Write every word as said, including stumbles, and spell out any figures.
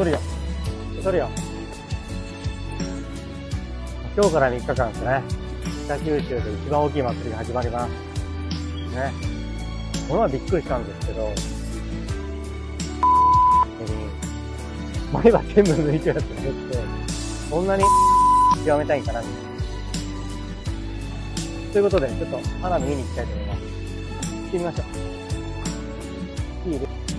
取るよ。取るよ。今日からみっかかんですね。北九州で一番大きい祭りが始まります。ね。この前びっくりしたんですけど、前は全部抜いてるやつが出て、こんなに極めたいんかなみたいな。ということで、ちょっと花火見に行きたいと思います。行ってみましょう。いいです。